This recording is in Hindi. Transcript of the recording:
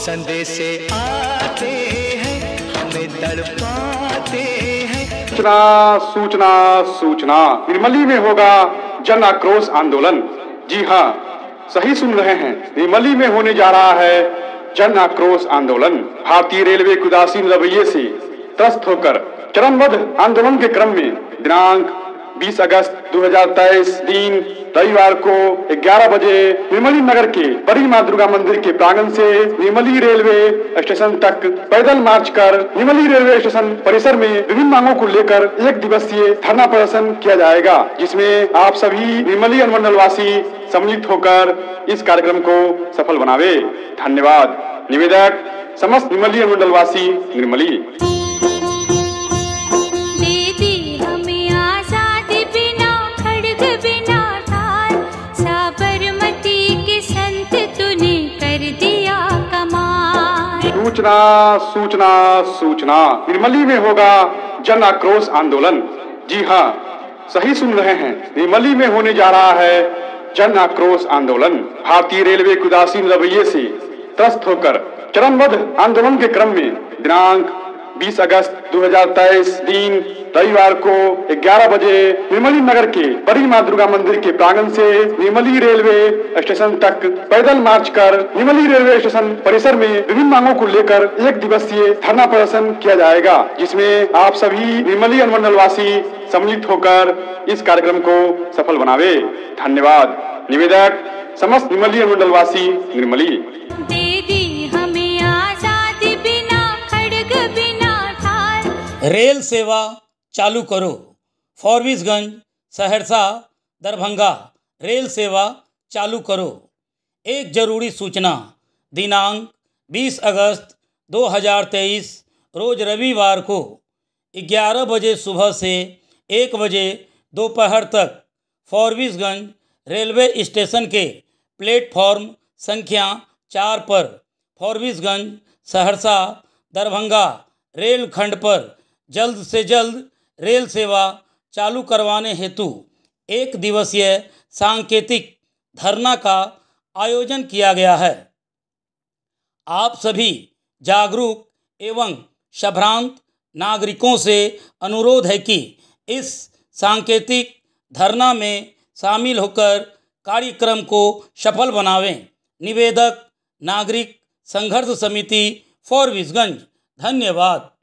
संदेशे आते हैं, हमें तड़पाते हैं। सूचना सूचना सूचना, निर्मली में होगा जन आक्रोश आंदोलन। जी हाँ, सही सुन रहे हैं, निर्मली में होने जा रहा है जन आक्रोश आंदोलन। भारतीय रेलवे के उदासीन रवैये से त्रस्त होकर चरणबद्ध आंदोलन के क्रम में दिनांक 20 अगस्त 2023 दिन रविवार को 11 बजे निर्मली नगर के बड़ी मां दुर्गा मंदिर के प्रांगण से निर्मली रेलवे स्टेशन तक पैदल मार्च कर निर्मली रेलवे स्टेशन परिसर में विभिन्न मांगों को लेकर एक दिवसीय धरना प्रदर्शन किया जाएगा, जिसमें आप सभी निर्मली अनुमंडल वासी सम्मिलित होकर इस कार्यक्रम को सफल बनावे। धन्यवाद। निवेदक समस्त निर्मली अनुमंडल वासी निर्मली। सूचना सूचना सूचना, निर्मली में होगा जन आक्रोश आंदोलन। जी हाँ, सही सुन रहे हैं, निर्मली में होने जा रहा है जन आक्रोश आंदोलन। भारतीय रेलवे के उदासीन रवैये से त्रस्त होकर चरणबद्ध आंदोलन के क्रम में दिनांक 20 अगस्त 2023 दिन रविवार को 11 बजे निर्मली नगर के बड़ी मां दुर्गा मंदिर के प्रांगण से निर्मली रेलवे स्टेशन तक पैदल मार्च कर निर्मली रेलवे स्टेशन परिसर में विभिन्न मांगों को लेकर एक दिवसीय धरना प्रदर्शन किया जाएगा, जिसमें आप सभी निर्मली अनुमंडल वासी सम्मिलित होकर इस कार्यक्रम को सफल बनावे। धन्यवाद। निवेदक समस्त निर्मली अनुमंडल वासी निर्मली। रेल सेवा चालू करो। फॉरबिसगंज सहरसा दरभंगा रेल सेवा चालू करो। एक जरूरी सूचना, दिनांक 20 अगस्त 2023 रोज रविवार को 11 बजे सुबह से 1 बजे दोपहर तक फॉरबिसगंज रेलवे स्टेशन के प्लेटफॉर्म संख्या 4 पर फॉरबिसगंज सहरसा दरभंगा रेल खंड पर जल्द से जल्द रेल सेवा चालू करवाने हेतु एक दिवसीय सांकेतिक धरना का आयोजन किया गया है। आप सभी जागरूक एवं सभ्रांत नागरिकों से अनुरोध है कि इस सांकेतिक धरना में शामिल होकर कार्यक्रम को सफल बनावें। निवेदक नागरिक संघर्ष समिति फॉरबिसगंज। धन्यवाद।